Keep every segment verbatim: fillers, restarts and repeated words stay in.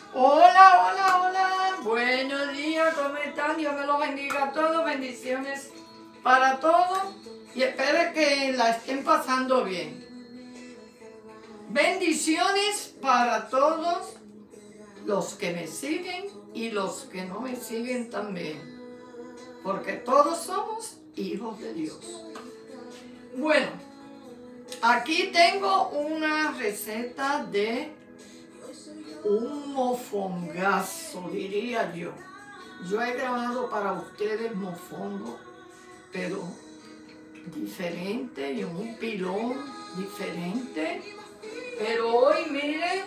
Hola, hola, hola. Buenos días, ¿cómo están? Dios me los bendiga a todos. Bendiciones para todos. Y espero que la estén pasando bien. Bendiciones para todos los que me siguen y los que no me siguen también. Porque todos somos hijos de Dios. Bueno, aquí tengo una receta de un mofongazo, diría yo. Yo he grabado para ustedes mofongo, pero diferente y un pilón diferente. Pero hoy, miren,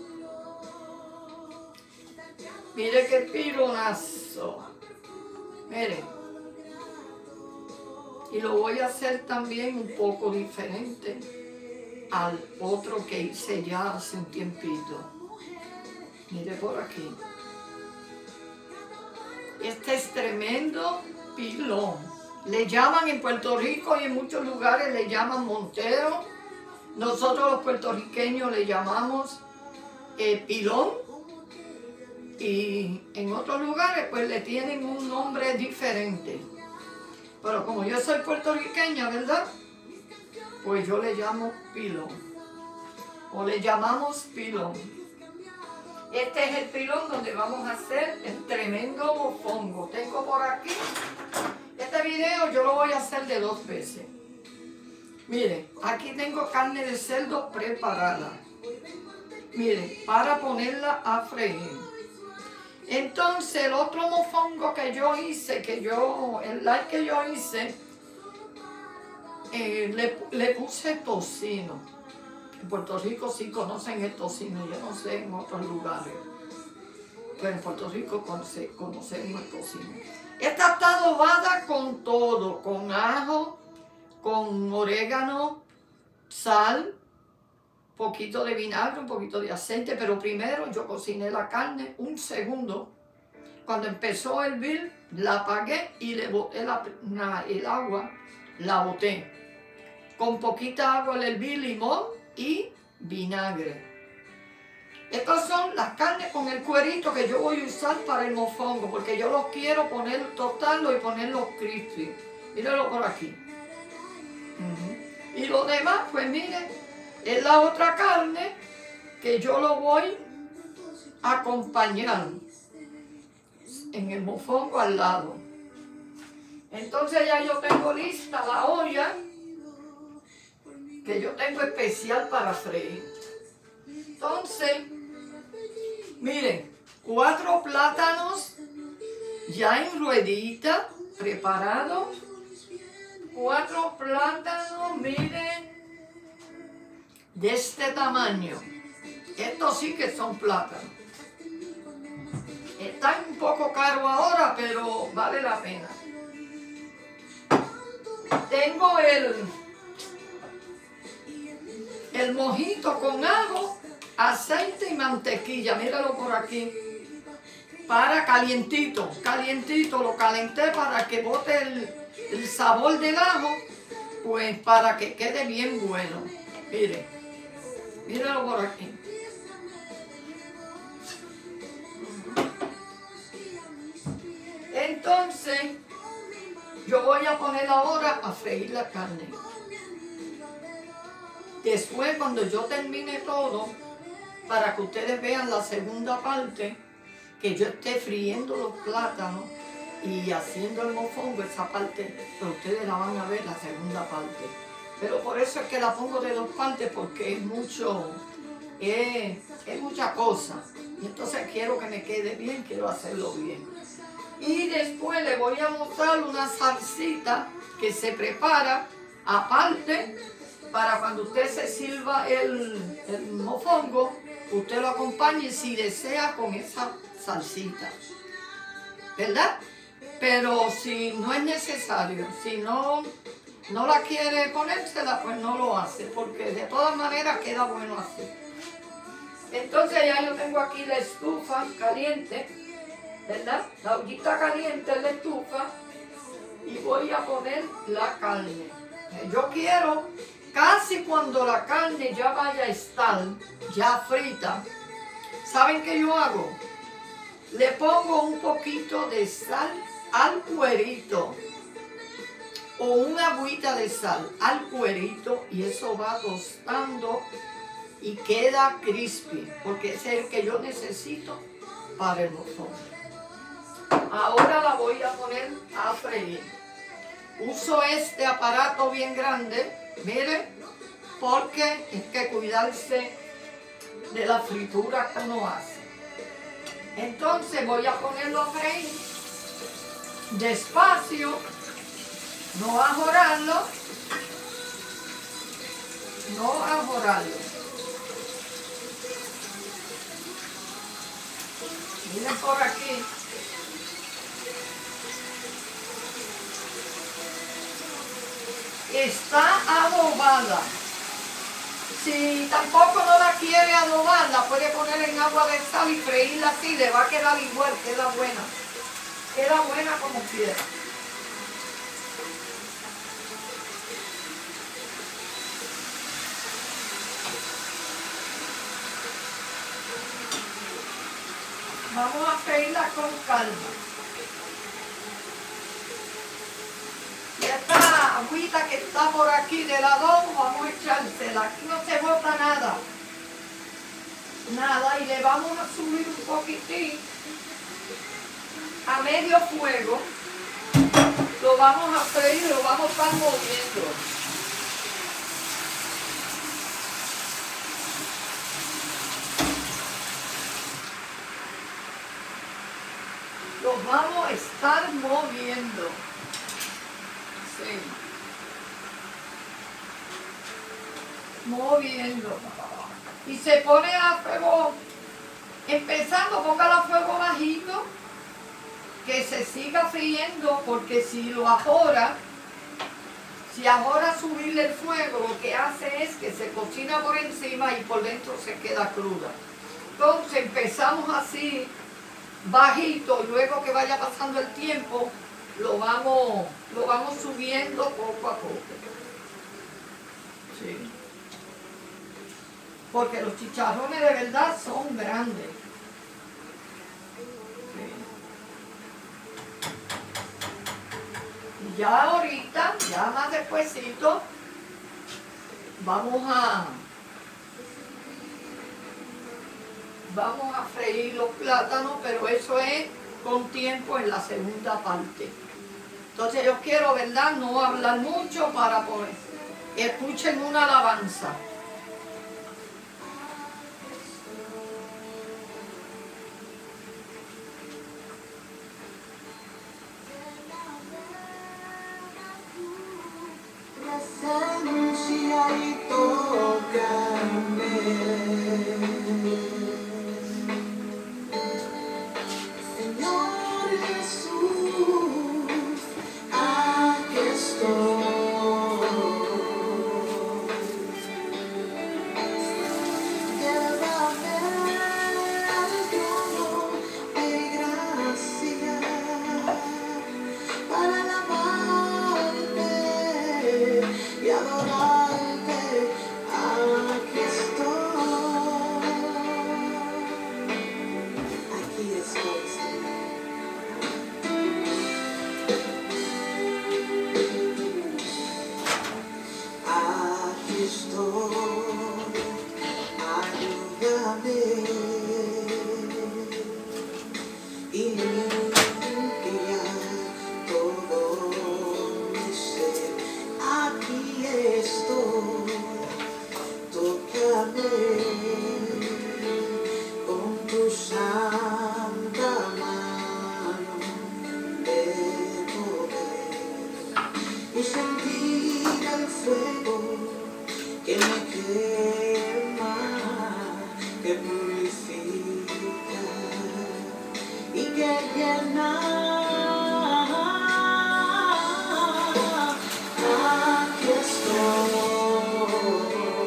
miren qué pilonazo. Miren. Y lo voy a hacer también un poco diferente al otro que hice ya hace un tiempito. Mire por aquí. Este es tremendo pilón. Le llaman en Puerto Rico y en muchos lugares le llaman montero. Nosotros los puertorriqueños le llamamos eh, pilón. Y en otros lugares pues le tienen un nombre diferente. Pero como yo soy puertorriqueña, ¿verdad? Pues yo le llamo pilón. O le llamamos pilón. Este es el pilón donde vamos a hacer el tremendo mofongo. Tengo por aquí, este video yo lo voy a hacer de dos veces. Miren, aquí tengo carne de cerdo preparada. Miren, para ponerla a freír. Entonces el otro mofongo que yo hice, que yo, el live que yo hice, eh, le, le puse tocino. En Puerto Rico sí conocen el tocino, yo no sé en otros lugares. Pero en Puerto Rico conoce, conocemos el tocino. Esta está adobada con todo, con ajo, con orégano, sal, poquito de vinagre, un poquito de aceite, pero primero yo cociné la carne un segundo. Cuando empezó a hervir, la apagué y le boté la, na, el agua, la boté. Con poquita agua le herví limón y vinagre. Estas son las carnes con el cuerito que yo voy a usar para el mofongo, porque yo los quiero poner, tostarlos y ponerlos crispy. Mírenlo por aquí. Uh-huh. Y lo demás, pues miren, es la otra carne que yo lo voy a acompañar en el mofongo al lado. Entonces ya yo tengo lista la olla que yo tengo especial para freír. Entonces, miren, cuatro plátanos ya en ruedita, preparados. Cuatro plátanos, miren, de este tamaño. Estos sí que son plátanos. Están un poco caros ahora, pero vale la pena. Tengo el, el mojito con ajo, aceite y mantequilla. Míralo por aquí. Para calientito, calientito. Lo calenté para que bote el, el sabor del ajo, pues para que quede bien bueno. Miren, míralo por aquí. Entonces, yo voy a poner ahora a freír la carne. Después, cuando yo termine todo, para que ustedes vean la segunda parte, que yo esté friendo los plátanos y haciendo el mofongo, esa parte, pero ustedes la van a ver, la segunda parte. Pero por eso es que la pongo de dos partes, porque es mucho, es, es mucha cosa. Y entonces quiero que me quede bien, quiero hacerlo bien. Y después le voy a mostrar una salsita que se prepara aparte para cuando usted se sirva el, el mofongo, usted lo acompañe si desea con esa salsita, ¿verdad? Pero si no es necesario, si no, no la quiere ponérsela, pues no lo hace, porque de todas maneras queda bueno así. Entonces ya yo tengo aquí la estufa caliente, ¿verdad? La ollita caliente en la estufa y voy a poner la carne. Yo quiero casi cuando la carne ya vaya a estar ya frita, ¿saben qué yo hago? Le pongo un poquito de sal al cuerito o una agüita de sal al cuerito y eso va tostando y queda crispy porque ese es el que yo necesito para el mofongo. Ahora la voy a poner a freír. Uso este aparato bien grande, miren, porque hay que cuidarse de la fritura que uno hace. Entonces voy a ponerlo a freír despacio, no a jorarlo, no a jorarlo. Miren por aquí. Está adobada. Si tampoco no la quiere adobar, la puede poner en agua de sal y freírla así, le va a quedar igual, queda buena. Queda buena como quiera. Vamos a freírla con calma. Y esta agüita que está por aquí del adobo, vamos a echársela. Aquí no se bota nada. Nada. Y le vamos a subir un poquitín a medio fuego. Lo vamos a freír, lo vamos a estar moviendo. Lo vamos a estar moviendo. Sí. Moviendo. Y se pone a fuego, empezando, póngalo a fuego bajito, que se siga friendo, porque si lo ajora, si ajora subirle el fuego, lo que hace es que se cocina por encima y por dentro se queda cruda. Entonces empezamos así, bajito, y luego que vaya pasando el tiempo, lo vamos, lo vamos subiendo poco a poco. Sí. Porque los chicharrones de verdad son grandes. Sí. Y ya ahorita, ya más despuesito, vamos a vamos a freír los plátanos, pero eso es con tiempo en la segunda parte. Entonces yo quiero, ¿verdad?, no hablar mucho para poder. Escuchen una alabanza. Presencia y tócame, Señor Jesús, aquí estoy. Llévame al trono de gracia para alabarte y adorarte, aquí estoy, aquí estoy, Señor. Aquí estoy, ayúdame y limpia todo mi ser. Aquí estoy, tócame con tu santa mano de poder y sentir el fuego que me quema, que purifica y que llena. Aquí estoy,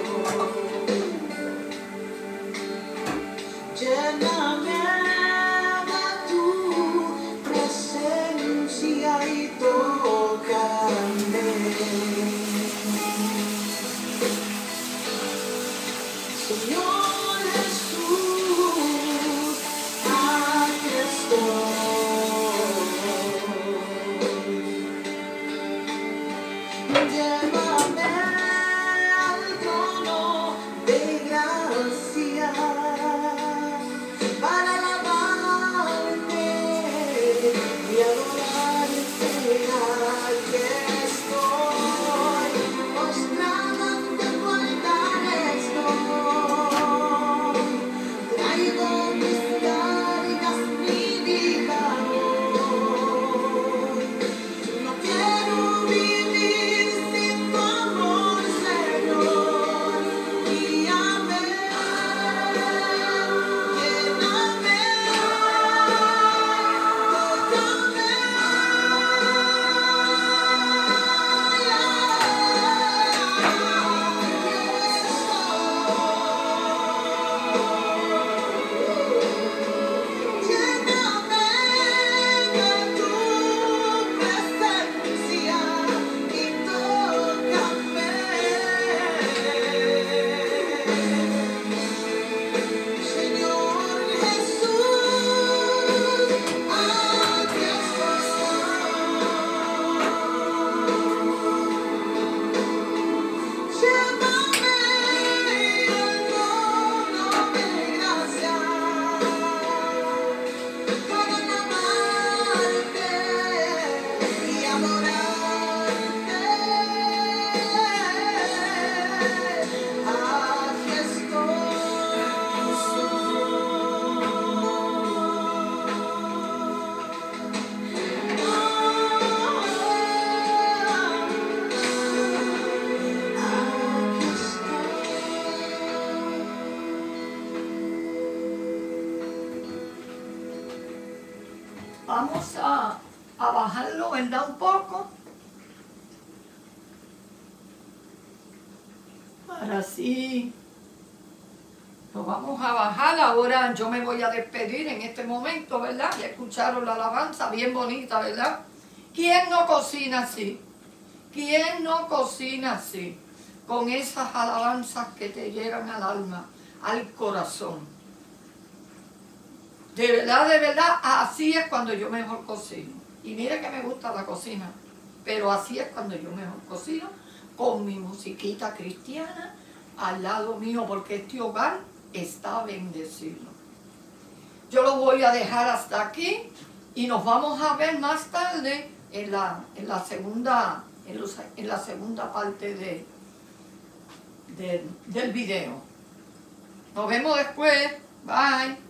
lléname de tu presencia y tócame, Señor Jesús. Vamos a, a bajarlo, ¿verdad? Un poco. Para así. Lo vamos a bajar. Ahora yo me voy a despedir en este momento, ¿verdad? Ya escucharon la alabanza, bien bonita, ¿verdad? ¿Quién no cocina así? ¿Quién no cocina así? Con esas alabanzas que te llegan al alma, al corazón. De verdad, de verdad, así es cuando yo mejor cocino. Y mire que me gusta la cocina, pero así es cuando yo mejor cocino, con mi musiquita cristiana al lado mío, porque este hogar está bendecido. Yo lo voy a dejar hasta aquí y nos vamos a ver más tarde en la, en la, segunda, en los, en la segunda parte de, de, del video. Nos vemos después. Bye.